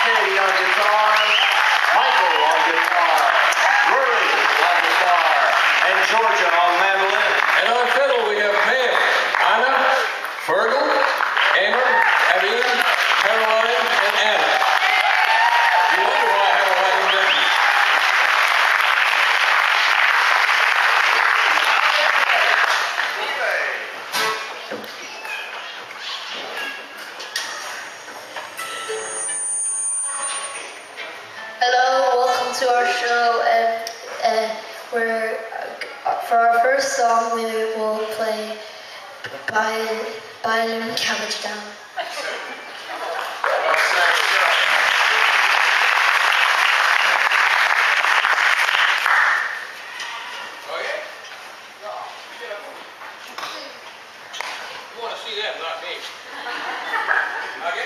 Katie on guitar, Michael on guitar, Rory on guitar, and Georgia on mandolin. And on fiddle we have Maeve, Anna, Fergal, Emer, Aline, Caroline, and Anna. You wonder why I haven't written them down. Hello, welcome to our show. For our first song, we will play Violin Cabbage Down. Okay? You want to see them, not me. Okay?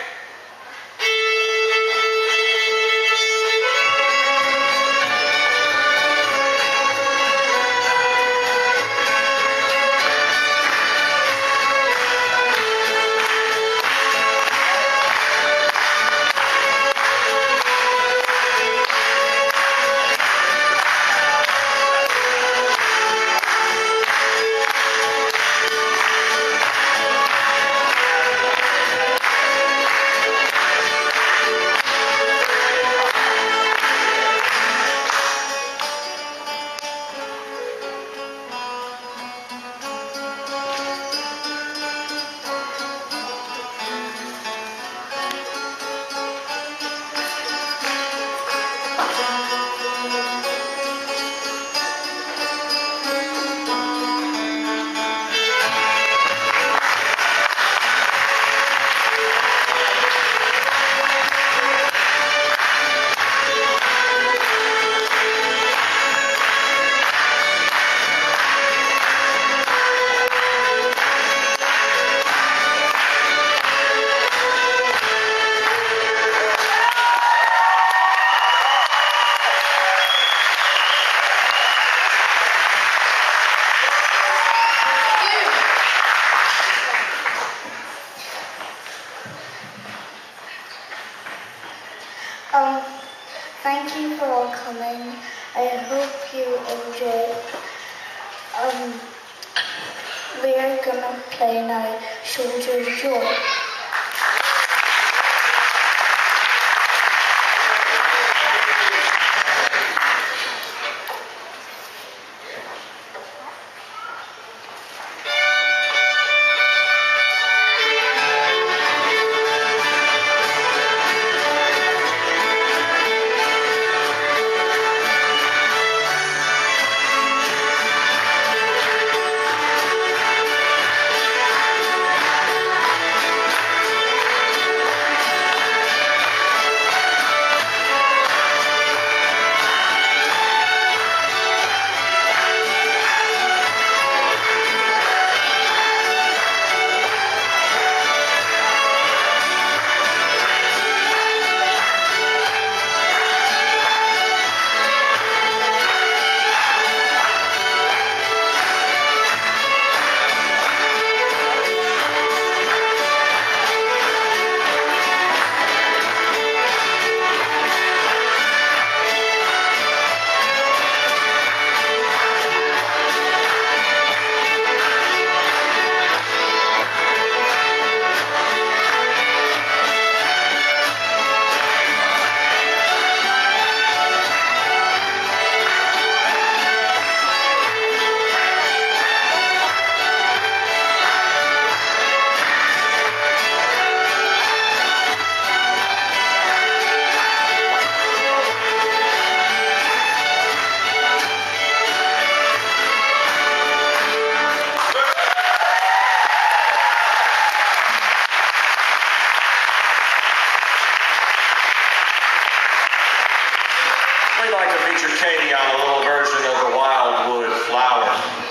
Thank you for all coming. I hope you enjoy. We are gonna play now Soldier Joy. We'd like to feature Katie on a little version of the Wildwood Flower.